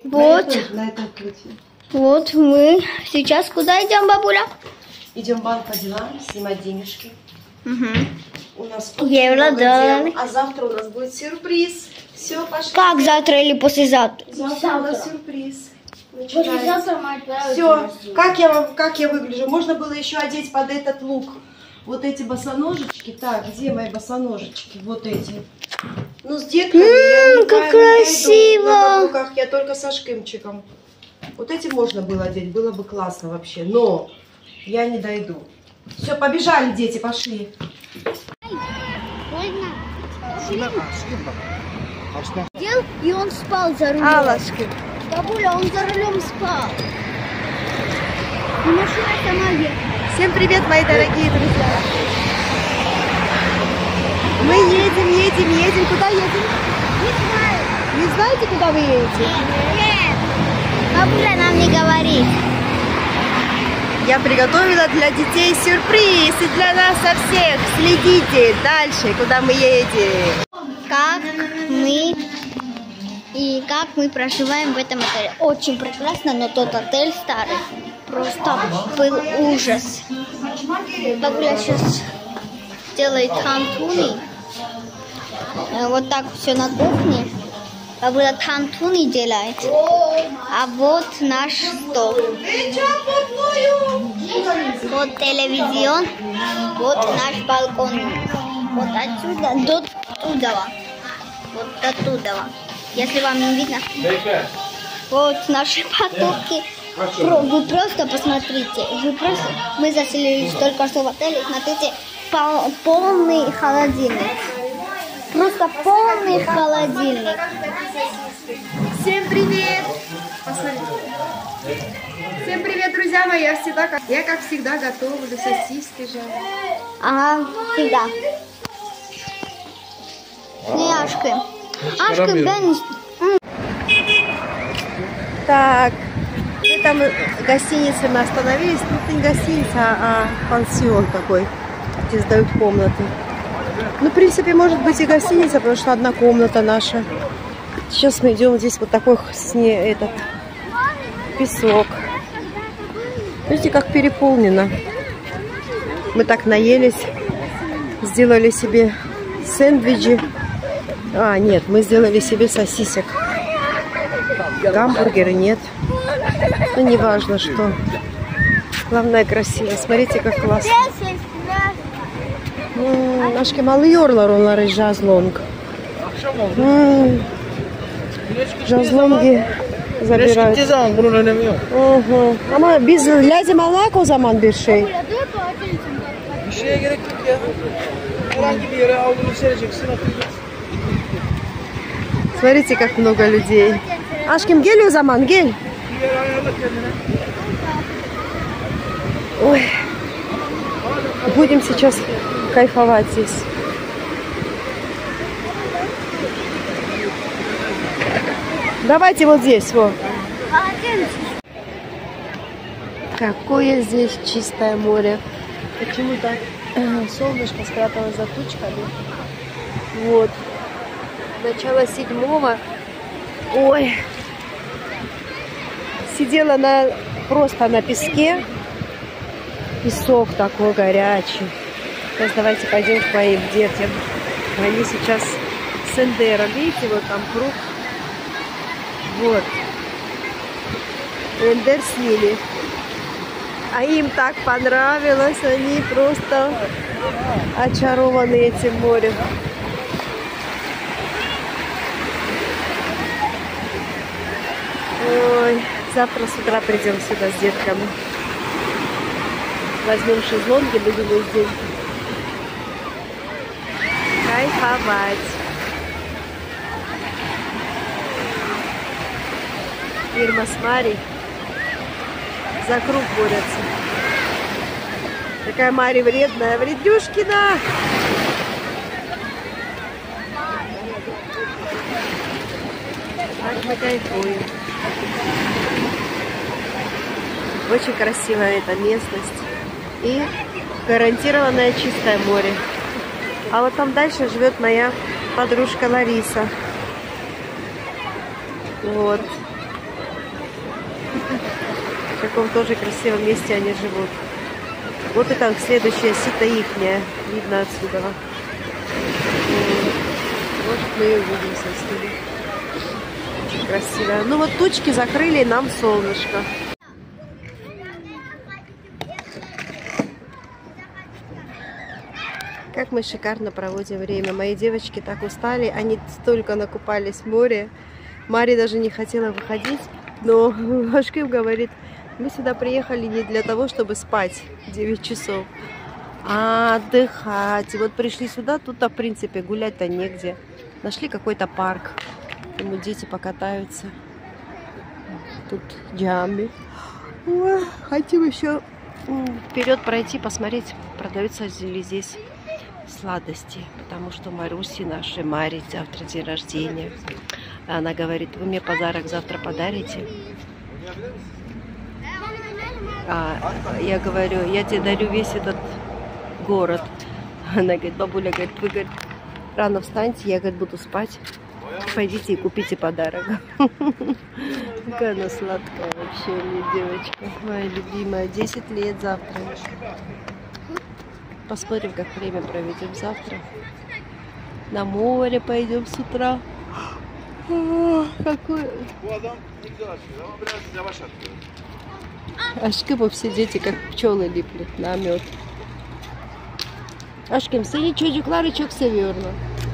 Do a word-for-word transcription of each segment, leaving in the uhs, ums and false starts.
Вот. На этом ключе. Вот мы сейчас куда идем, бабуля? Идем в банк по делам, снимать денежки. Угу. У нас Евро, да. дел, а завтра у нас будет сюрприз. Все, пошли. Как завтра или послезавтра? Завтра у нас сюрприз. Все, как я, вам- как я выгляжу? Можно было еще одеть под этот лук вот эти босоножечки. Так, где мои босоножечки? Вот эти. Ну, с детками я не как знаю, красиво. Я, иду на каблуках, я только со шкимчиком. Вот эти можно было одеть, было бы классно вообще. Но я не дойду. Все, побежали, дети, пошли. Дел, и он спал за рулем. Аллашки. Бабуля, он за рулем спал. И машина сама ехала. Всем привет, мои дорогие друзья. Мы едем, едем, едем. Куда едем? Не знаю. Не знаете, куда вы едете? Нет. Бабуля нам не говорит. Я приготовила для детей сюрприз. И для нас со всех. Следите дальше, куда мы едем. Как мы и как мы проживаем в этом отеле. Очень прекрасно, но тот отель старый. Просто был ужас. Бабуля сейчас делает тантуни. Вот так все на кухне. Бабуля тантуни делает. А вот наш стол. Вот телевизион. Вот наш балкон. Вот отсюда до туда. Вот до туда. Если вам не видно. Вот наши потоки. Вы просто посмотрите. Вы просто... Мы заселились только что в отеле. Смотрите, пол... полный холодильник. Просто полный холодильник. Всем привет! Посмотрите. Всем привет, друзья мои! Я всегда, как я как всегда готовлю сосиски же. Ага, всегда. Не Ашки. Ашки, Бен. Так, в этом гостинице мы остановились. Тут не гостиница, а пансион такой, где сдают комнаты. Ну, в принципе, может быть и гостиница, потому что одна комната наша. Сейчас мы идем, здесь вот такой сне, этот песок. Видите, как переполнено. Мы так наелись, сделали себе сэндвичи. А, нет, мы сделали себе сосисек. Гамбургеры нет. Ну, не важно, что. Главное, красиво. Смотрите, как классно. Нашки малый yorular onları жазлонг. Жазлонги забирают. Ne zaman bunun önemi yok. Uhu. Ama biz lazım alak o zaman bir şey. Bir şeye gerek yok ya. Herhangi bir yere avlunu sereceksin, atacaksın. Смотрите, как много людей. Aşkım gel o zaman, gel. Bir yere ayarla kendine. Ой. Будем сейчас кайфовать здесь. Давайте вот здесь, вот. Какое здесь чистое море. Почему-то солнышко спряталось за тучками. Вот. Начало седьмого. Ой. Сидела на, просто на песке. Песок такой горячий. Сейчас давайте пойдем к моим детям. Они сейчас с Эндером. Видите, вот там круг. Вот. Эндер снили. А им так понравилось. Они просто очарованы этим морем. Ой, завтра с утра придем сюда с детками. Возьмем шезлонги, будем здесь кайфовать. Ирма с Марей за круг борются. Такая Мария вредная, вредюшкина. Так мы кайфуем. Очень красивая эта местность. И гарантированное чистое море. А вот там дальше живет моя подружка Лариса. Вот. В каком тоже красивом месте они живут. Вот это следующая сито ихняя. Видно отсюда. Может, мы и увидимся отсюда. Очень красиво. Ну вот тучки закрыли нам солнышко. Как мы шикарно проводим время. Мои девочки так устали. Они столько накупались в море. Мари даже не хотела выходить. Но Ашким говорит, мы сюда приехали не для того, чтобы спать девять часов, а отдыхать. И вот пришли сюда, тут-то, в принципе, гулять-то негде. Нашли какой-то парк. Думаю, дети покатаются. Тут джамби. Ой, хотим еще вперед пройти, посмотреть, продаются ли здесь сладости. Потому что Маруси, нашей Маре, завтра день рождения. Она говорит, вы мне подарок завтра подарите? А я говорю, я тебе дарю весь этот город. Она говорит, бабуля, говорит, вы, говорит, рано встаньте, я, говорит, буду спать. Пойдите и купите подарок. Какая она сладкая вообще, мне девочка. Моя любимая. десять лет завтра. Посмотрим, как время проведем завтра. На море пойдем с утра. О, какой... Ашкиму все дети как пчелы липли на мед. Ашким, сeni çocukları çok seviyorum.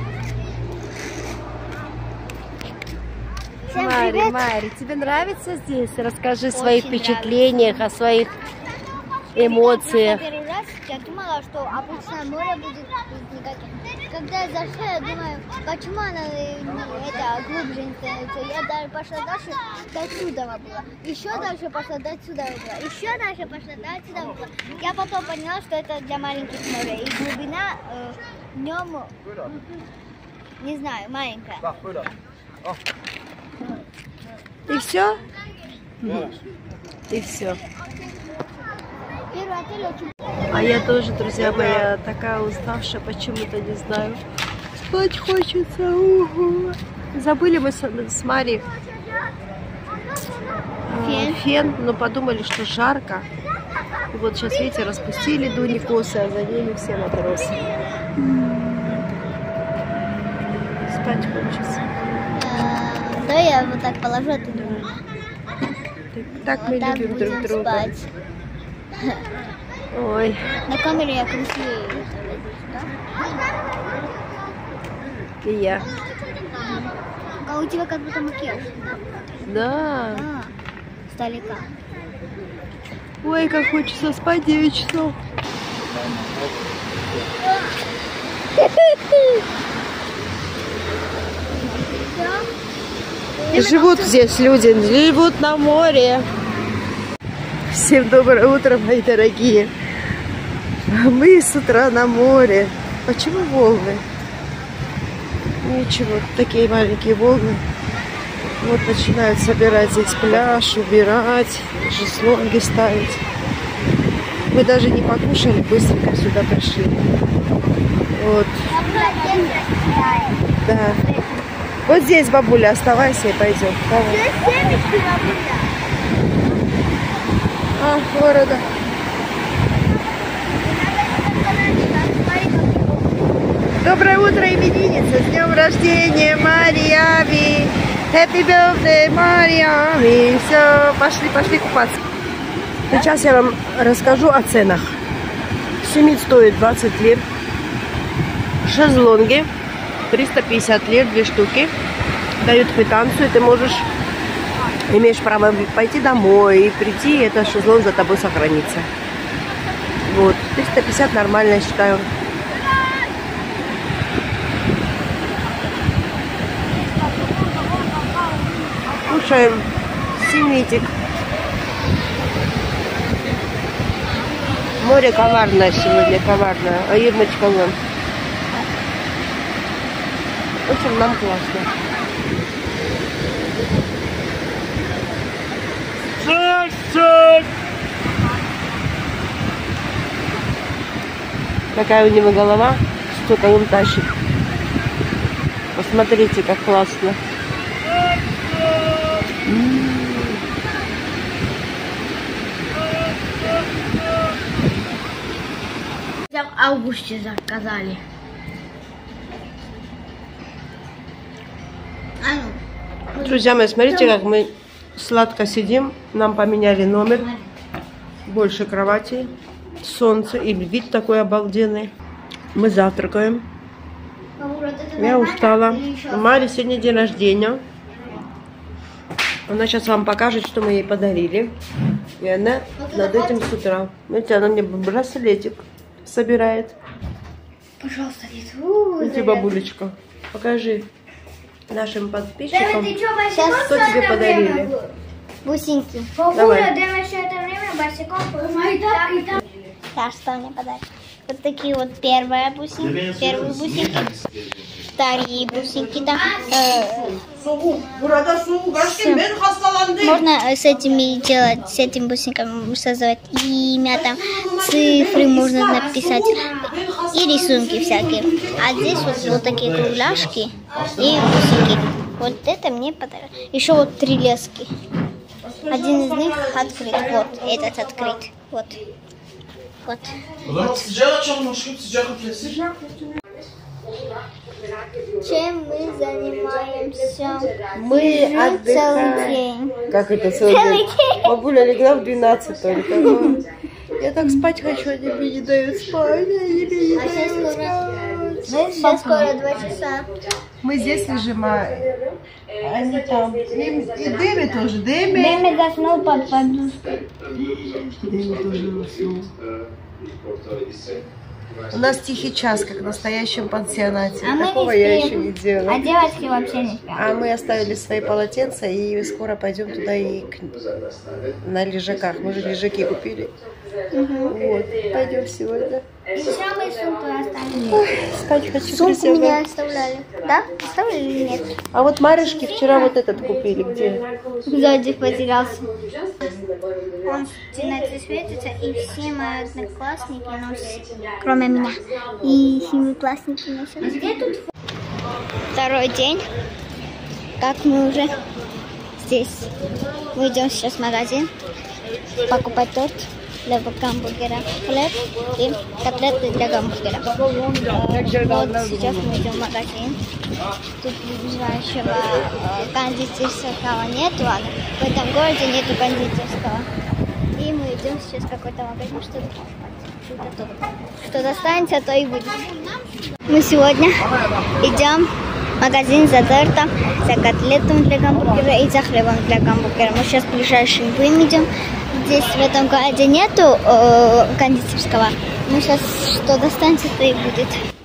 Мари, Мари, тебе нравится здесь? Расскажи о своих впечатлениях, о своих эмоциях. Первый раз я думала, что обычное море будет никаким. Когда я зашла, я думаю, почему она это, глубже не становится. Я даже пошла дальше, до сюда была. Еще дальше пошла, до сюда была. Еще дальше пошла, до сюда была. Я потом поняла, что это для маленьких морей. И глубина э, в нем, не знаю, маленькая. И все? И все. А я тоже, друзья мои, такая уставшая, почему-то не знаю. Спать хочется. Угу. Забыли мы с, с Мари фен. фен, но подумали, что жарко. И вот сейчас, видите, распустили дуни косы, а за ними все матросы. Спать хочется. Да, я вот так положу, а ты думаешь. Так мы вот любим так друг друга. Спать. Ой. На камере я красивее. И я. А у тебя как будто макияж. Да. А, сталика. Ой, как хочется спать девять часов. Живут здесь люди, живут на море. Всем доброе утро, мои дорогие. Мы с утра на море. Почему волны? Ничего, такие маленькие волны. Вот начинают собирать здесь пляж, убирать, шезлонги ставить. Мы даже не покушали, быстренько сюда пришли. Вот. Да. Вот здесь, бабуля, оставайся и пойдем. Давай. А, города. Доброе утро, именинница! С днем рождения, Марьями! Happy birthday, Марьями! Все, пошли, пошли купаться. Сейчас я вам расскажу о ценах. Сумит стоит двадцать лир. Шезлонги триста пятьдесят лир, две штуки. Дают квитанцию, ты можешь, имеешь право пойти домой и прийти, и этот шезлонг за тобой сохранится. Вот, триста пятьдесят нормально, я считаю. Кушаем симетик. Море коварное сегодня, коварное. А Ирмочка вон. В общем, нам классно. Какая у него голова, что-то он тащит. Посмотрите, как классно. августе заказали. А ну. Друзья мои, смотрите, как мы сладко сидим. Нам поменяли номер. Больше кровати. Солнце. И вид такой обалденный. Мы завтракаем. Я устала. У Мари сегодня день рождения. Она сейчас вам покажет, что мы ей подарили. И она над этим с утра. Видите, она мне браслетик собирает. Пожалуйста, Видите, бабулечка, покажи нашим подписчикам, что тебе подарили. Бусинки. Давай. Да, что мне подарили? Вот такие вот первые бусинки, первые бусинки, вторые бусинки, да. Э, можно с этими делать, с этими бусинками создавать имя, там цифры можно написать и рисунки всякие. А здесь вот, вот такие кругляшки и бусинки. Вот это мне подарили. Еще вот три лески. Один из них открыт. Вот этот открыт. Вот. Вот. Чем мы занимаемся? Мы отдыхаем. Целый день. Как это целый, Целый день? день. Бабуля легла в двенадцать только. Я так спать хочу, они мне не дают спать. Они мне не А сейчас дают скоро, спать. сейчас скоро два часа. Мы здесь лежим, а они там. И, и Дэми тоже. Дэми. Дэми заснул под подушкой. Дэми тоже уснул. У нас тихий час, как в настоящем пансионате. А мы Такого не я спим. еще не делала. А девочки вообще не спят. А мы оставили свои полотенца и скоро пойдем туда и к... на лежаках. Мы же лежаки купили. Угу. Вот, пойдем сегодня. Еще мы сумку оставили. Ой, спать хочу. Сумку друзья мои. меня оставляли. Да? Оставили или нет? А вот Маришки вчера вот этот купили. Где? Сзади потерялся. Он в темноте светится, и все мои одноклассники носят, кроме меня. И семиклассники носят. Где тут? Второй день, как мы уже здесь. Мы идем сейчас в магазин покупать торт для гамбургера, хлеб и котлеты для гамбургера. Вот сейчас мы идем в магазин. Тут ближайшего э, кондитерского нету, а в этом городе нету кондитерского. И мы идем сейчас в какой-то магазин, что-то что-то что достанется, то и будет. Мы сегодня идем в магазин за тортом, за котлетом для гамбургера и за хлебом для гамбургера. Мы сейчас в ближайший будем идем. Здесь в этом городе нету э, кондитерского. Мы сейчас что достанется, то и будет.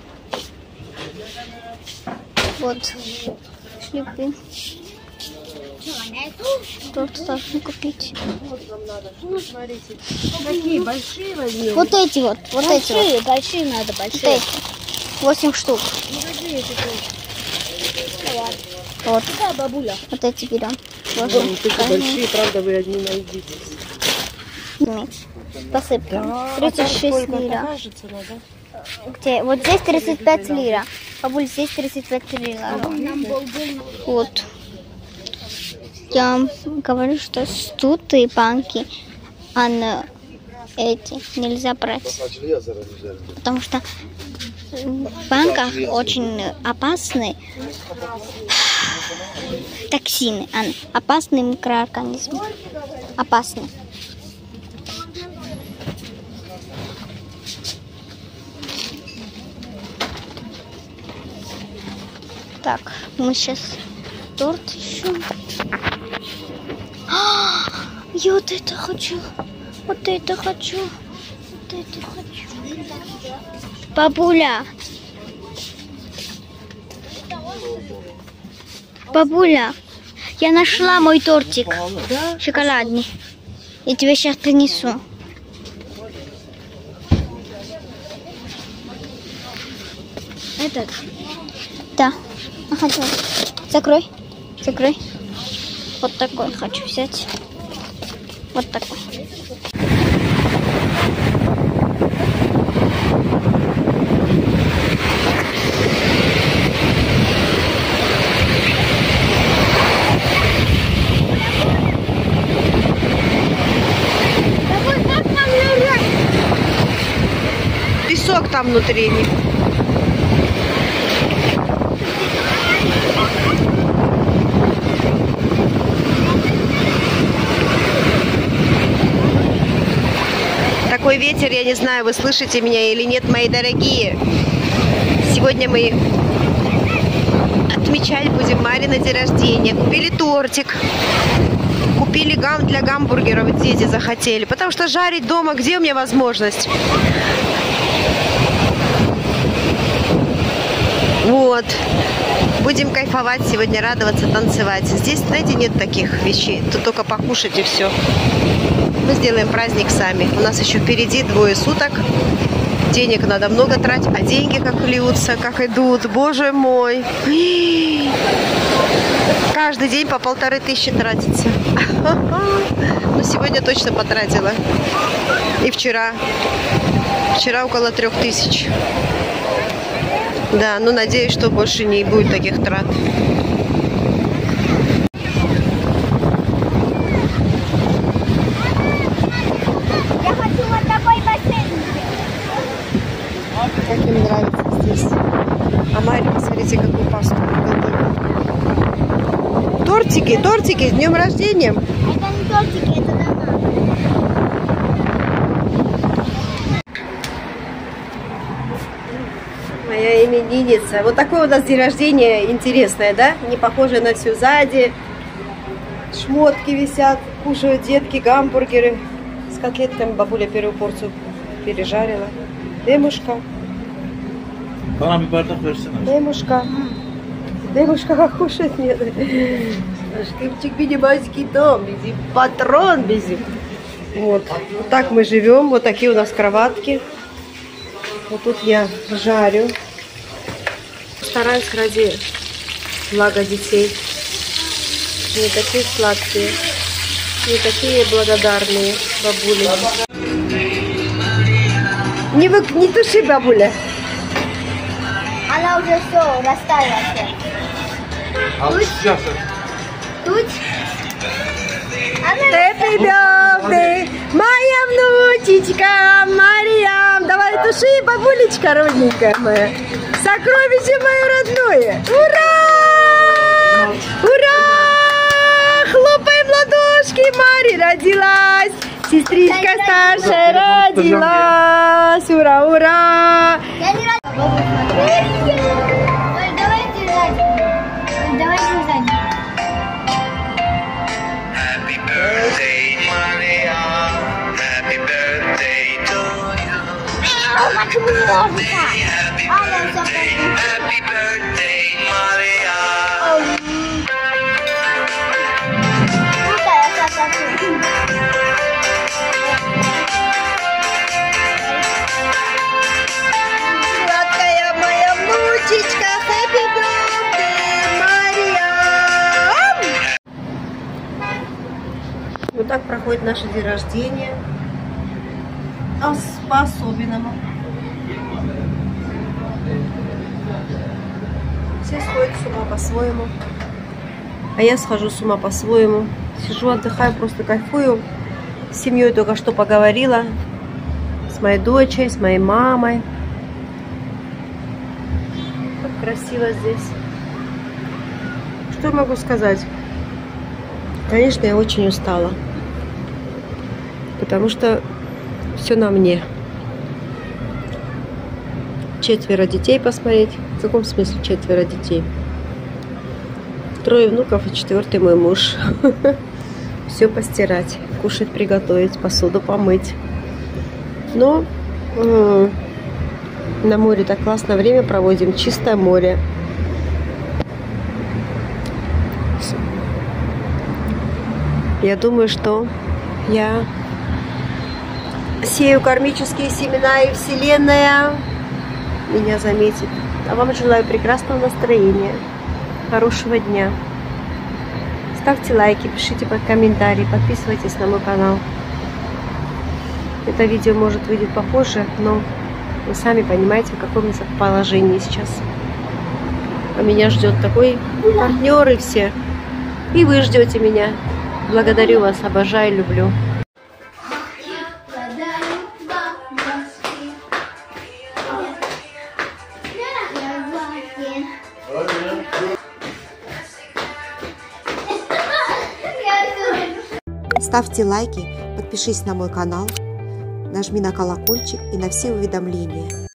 Вот шлепы. Торт должны купить. Какие большие возьми? Вот эти вот, вот эти вот. Большие надо, большие. Вот эти. Восемь штук. Вот. Да, бабуля. Вот эти берем. Вон, такие большие, правда, вы одни найдите. Посыпка. Да, тридцать шесть а лира. Кажется, надо. Где? Вот здесь тридцать пять лира. Бабуль, здесь тридцать пять лира. Вот. Я вам говорю, что тут и банки, а на эти нельзя брать. Потому что в банках очень опасны токсины, а опасные микроорганизмы. Опасны. Так, мы сейчас торт еще. А, я вот это хочу. Вот это хочу. Вот это хочу. Бабуля. Бабуля, я нашла мой тортик. Да? Шоколадный. Я тебе сейчас принесу. Этот? Да. Ага, давай. Закрой. Закрой. Вот такой хочу взять. Вот такой. Песок там внутри них. Такой ветер, я не знаю, вы слышите меня или нет, мои дорогие. Сегодня мы отмечать будем Марина день рождения. Купили тортик. Купили гам для гамбургеров, дети захотели. Потому что жарить дома, где у меня возможность? Вот. Будем кайфовать сегодня, радоваться, танцевать. Здесь, знаете, нет таких вещей. Тут только покушать и все. Мы сделаем праздник сами. У нас еще впереди двое суток. Денег надо много тратить, а деньги как льются, как идут. Боже мой. Каждый день по полторы тысячи тратится. Но сегодня точно потратила. И вчера. Вчера около трех тысяч. Да, но надеюсь, что больше не будет таких трат. Как им нравится здесь. А Мария, посмотрите, какую пасту приготовила. Тортики, тортики, с днем рождения. Это не тортики, это донат. Моя именинница. Вот такое у нас день рождения интересное, да? Не похожее на всю сзади. Шмотки висят, кушают детки, гамбургеры. С котлетками бабуля первую порцию пережарила. Демушка. Bana bir bardak versene. Демушка. Демушка, как кушать нет. Наш кипчик, бедимасики дом, бедим, патрон бедим. Вот. Вот так мы живем. Вот такие у нас кроватки. Вот тут я жарю. Стараюсь ради блага детей. Не такие сладкие, не такие благодарные бабули. Не, вы, не туши, бабуля. Она уже все растаяла. Alışacağız. Тут. Happy birthday, моя внучечка Марьям. Давай туши, бабулечка родненькая моя. Сокровище мое родное. Ура! Ура! Хлопаем ладошки. Мария родилась. Сестричка старшая родилась. Ура, ура! Я не рада. Ой, давайте сзади. Ой, давайте сзади. Happy birthday, Maria. Happy birthday to you. Happy birthday. Happy birthday, happy birthday, Maria. Сладкая моя внучечка, happy birthday, Марьям! Вот так проходит наше день рождения. А по-особенному. Все сходят с ума по-своему. А я схожу с ума по-своему. Сижу, отдыхаю, просто кайфую. С семьей только что поговорила. С моей дочерью, с моей мамой. Как красиво здесь. Что я могу сказать? Конечно, я очень устала. Потому что все на мне. Четверо детей посмотреть. В каком смысле четверо детей? Трое внуков и четвертый мой муж. Все постирать, кушать, приготовить, посуду помыть. Но э, на море так классно время проводим. Чистое море. Я думаю, что я сею кармические семена, и Вселенная меня заметит. А вам желаю прекрасного настроения, хорошего дня. Ставьте лайки, пишите под комментарии, подписывайтесь на мой канал. Это видео может выйдет попозже, но вы сами понимаете, в каком я положении сейчас. А меня ждет такой партнер и все. И вы ждете меня. Благодарю вас, обожаю, люблю. Ставьте лайки, подпишись на мой канал, нажми на колокольчик и на все уведомления.